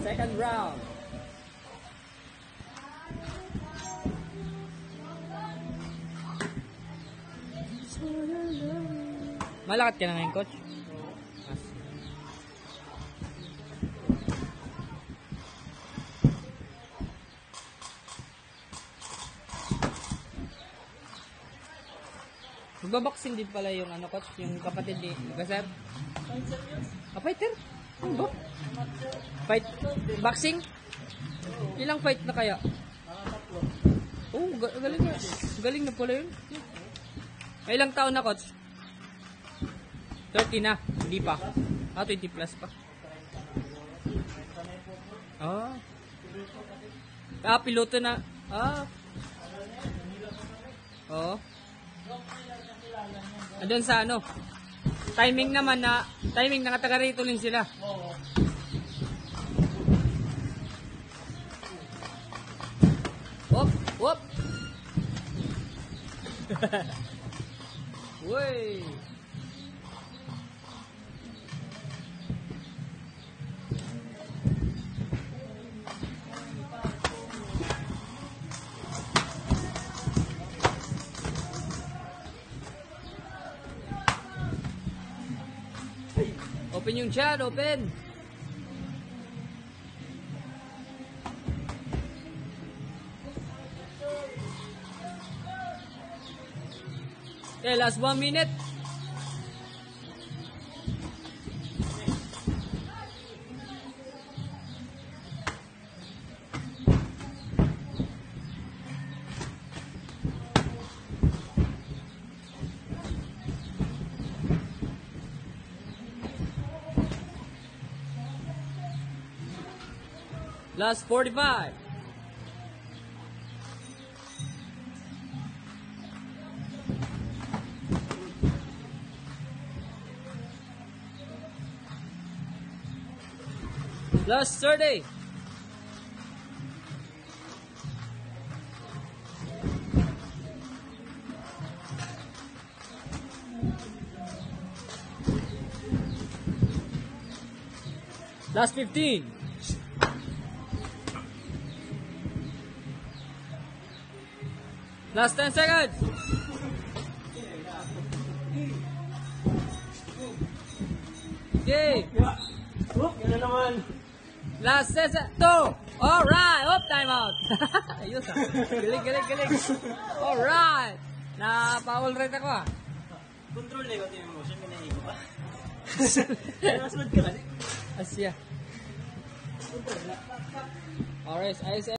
Second round. Malakad ka na ngayon, coach? Magbaboxing din pala yung ano, coach, yung kapatid ni Gasser. Fighter? Ano ba? Fight? Boxing? Ilang fight na kaya? Oh, galing na. Galing na pala yun. May ilang taon na, coach? 30 na. Hindi pa. 20 plus pa. Piloto na. Andun sa ano? Timing naman na, nakataga rito din sila. Whoop, whoop. Uy. Open yung chat, open. Okay, last 1 minute. Last 45. Last 30. Last 15. Last 10 seconds. Okay. Gano'n naman. Last 2. Alright. Time out. Ayos ah. Galing. Alright. Na-foul rate ako ah. Control na yung emotion. Minahigo pa. Nasunod ka kasi. Asya. Alright. Ayos